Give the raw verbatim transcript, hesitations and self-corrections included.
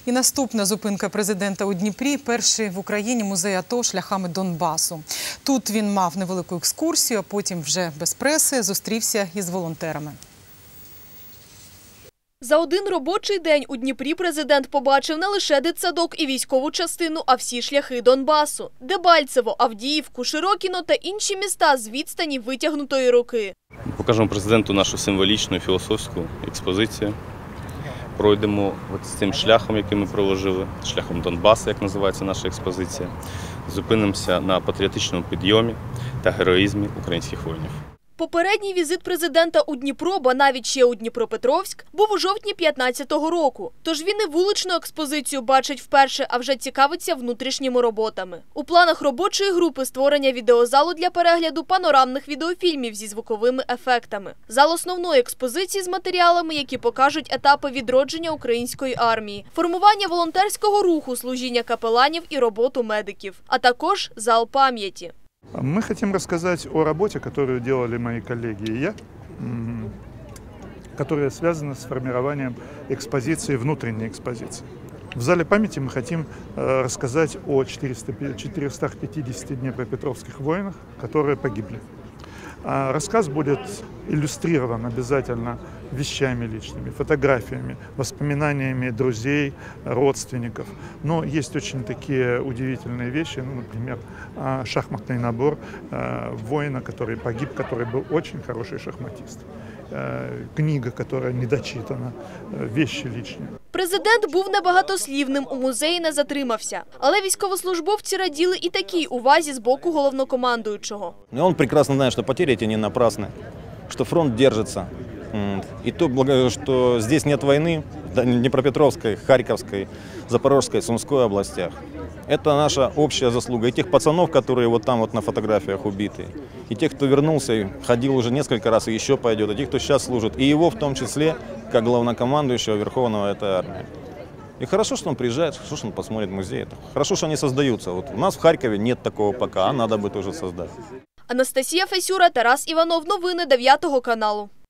І наступна зупинка президента у Дніпрі – перший в Україні музей АТО шляхами Донбасу. Тут він мав невелику екскурсію, а потім вже без преси зустрівся із волонтерами. За один робочий день у Дніпрі президент побачив не лише дитсадок і військову частину, а всі шляхи Донбасу – Дебальцево, Авдіївку, Широкіно та інші міста з відстані витягнутої руки. Покажемо президенту нашу символічну філософську експозицію. Пройдемо от з цим шляхом, який ми проложили, шляхом Донбасу, як називається наша експозиція. Зупинимося на патріотичному підйомі та героїзмі українських воїнів. Попередній візит президента у Дніпро, ба навіть ще у Дніпропетровськ, був у жовтні п'ятнадцятого року. Тож він і вуличну експозицію бачить вперше, а вже цікавиться внутрішніми роботами. У планах робочої групи створення відеозалу для перегляду панорамних відеофільмів зі звуковими ефектами. Зал основної експозиції з матеріалами, які покажуть етапи відродження української армії, формування волонтерського руху, служіння капеланів і роботу медиків, а також зал пам'яті. Мы хотим рассказать о работе, которую делали мои коллеги и я, которая связана с формированием экспозиции, внутренней экспозиции. В зале памяти мы хотим рассказать о четырёхстах пятидесяти днепропетровских воинах, которые погибли. Рассказ будет иллюстрирован обязательно вещами личными, фотографиями, воспоминаниями друзей, родственников. Но есть очень такие удивительные вещи, ну, например, шахматный набор воина, который погиб, который был очень хороший шахматист. Книга, которая не дочитана, вещи личные. Президент був небагатослівним, у музеї не затримався. Але військовослужбовці раділи і такій увазі з боку головнокомандуючого. Он прекрасно знает, что потери эти не напрасны, что фронт держится. И то, что здесь нет войны, в Днепропетровской, Харьковской, Запорожской, Сумской областях. Это наша общая заслуга. И тех пацанов, которые вот там вот на фотографиях убиты, и тех, кто вернулся и ходил уже несколько раз и еще пойдет, и тех, кто сейчас служит, и его в том числе, как главнокомандующего Верховного этой армии. И хорошо, что он приезжает, хорошо, что он посмотрит музей. Хорошо, что они создаются. Вот у нас в Харькове нет такого пока, а надо бы тоже создать. Анастасія Фесюра, Тарас Іванов. Новини дев'ятого каналу.